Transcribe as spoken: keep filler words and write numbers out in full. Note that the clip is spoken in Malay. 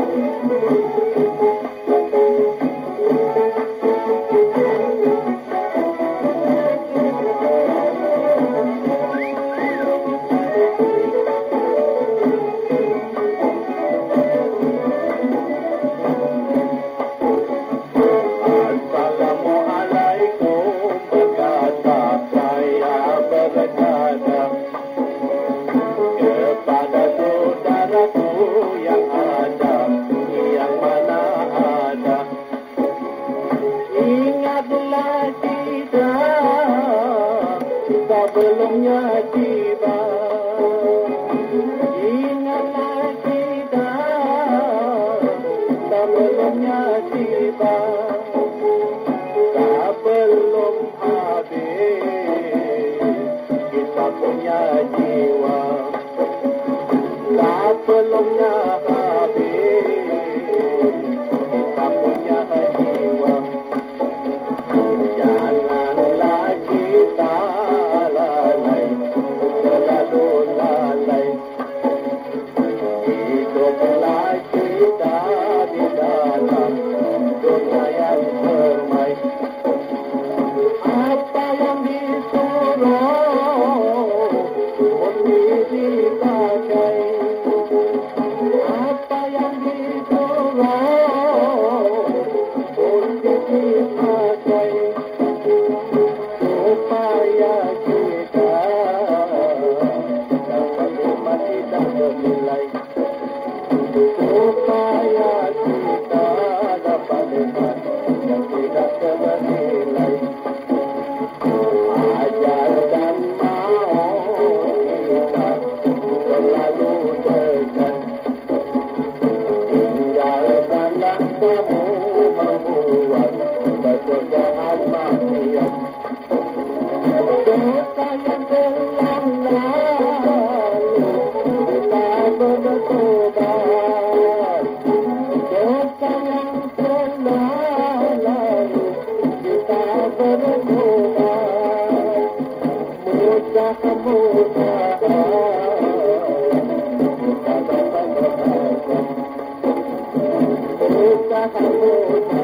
Sebelumnya tiba, ingatlah kita sebelumnya tiba, tak belum habis kita punya jiwa, tak belumnya habis kita punya jiwa. Janganlah kita lalai, selalu lalai. Hiduplah kita di dalam dunia yang permai. Apa yang disuruh mesti dipakai. Apa yang disuruh mesti dipakai. Supaya kita dapat nikmati dan bernilai. Supaya kita dapat nikmati yang tidak ternilai. Ajar dan mau kita selalu dekat. Tinggalkanlah kamu membuat pekerjaan maksiat. Dosa yang telah lalu kita bertobat. Dosa yang telah lalu kita bertobat. Mudah-mudahan kita dapat bertobat. Mudah-mudahan